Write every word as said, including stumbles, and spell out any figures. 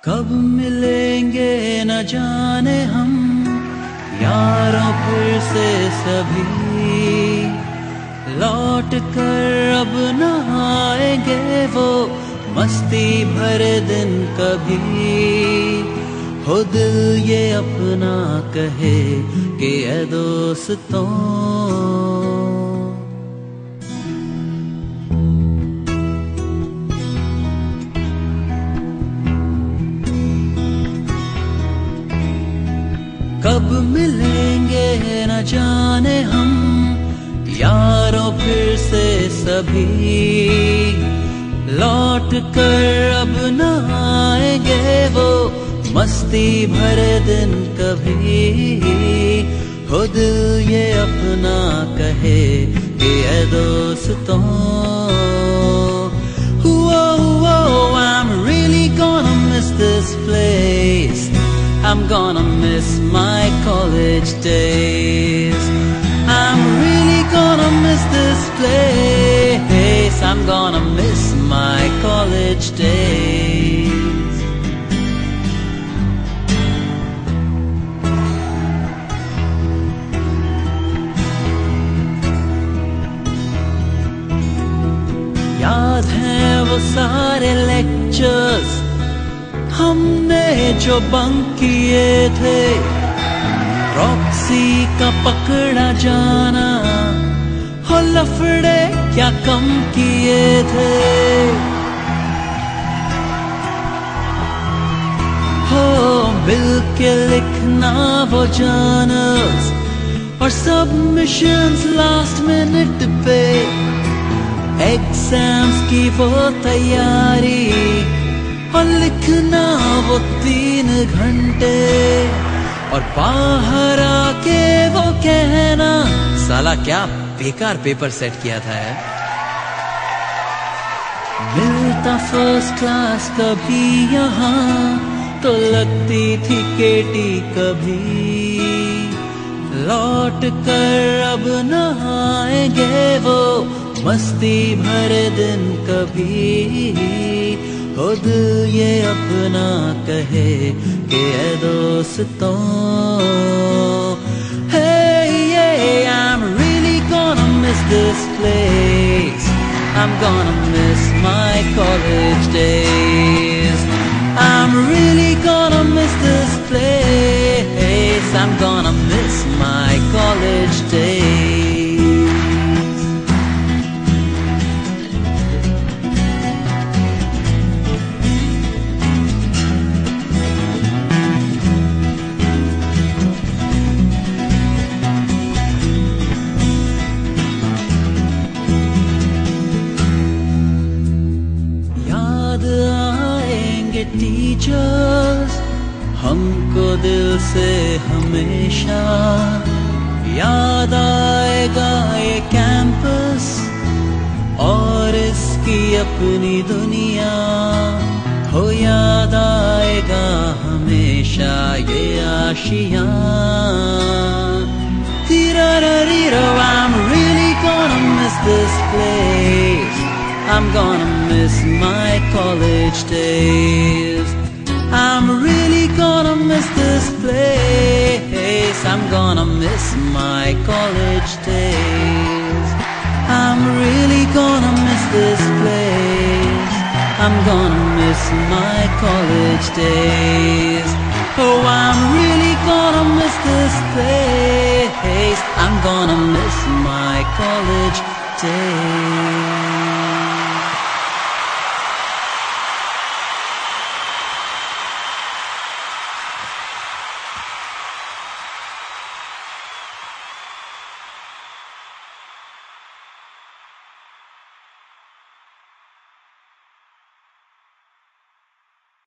कब मिलेंगे न जाने हम यारों फिर से सभी, लौट कर अब न आएंगे वो मस्ती भरे दिन कभी। हो दिल ये अपना कहे कि ऐ दोस्तों, कब मिलेंगे न जाने हम यारों फिर से सभी, लौट कर अब न आएंगे वो मस्ती भरे दिन कभी। हो दिल ये अपना कहे कि ऐ दोस्तों, I'm really gonna miss this place, I'm gonna miss my college days. I'm really gonna miss this place, I'm gonna miss my college days. याद हैं वो सारे लेक्चर्स हमने जो बंक किए थे, प्रॉक्सी का पकड़ा जाना, हो लफड़े क्या कम किए थे। हो मिल के लिखना वो जर्नल्स और सबमिशंस लास्ट मिनट पे, एग्जाम्स की वो तैयारी और लिखना वो तीन घंटे, और बाहर आके वो कहना साला क्या बेकार पेपर सेट किया था है। मिलता फर्स्ट क्लास कभी यहाँ तो लगती थी केटी कभी, लौट कर अब न आएंगे वो मस्ती भरे दिन कभी। हो दिल ये अपना कहे कि ऐ दोस्तों, hey yeah, I'm really gonna miss this place, I'm gonna miss my college days. I'm really gonna miss this place, I'm gonna miss my college days. Teachers हमको दिल से हमेशा, याद आएगा ये कैंपस और इसकी अपनी दुनिया। हो याद आएगा हमेशा ये आशियाँ। I'm really gonna miss this place, I'm gonna miss my college days. I'm really gonna miss this place, I'm gonna miss my college days. I'm really gonna miss this place, I'm gonna miss my college days. Oh, I'm really gonna miss this place, I'm gonna miss my college days.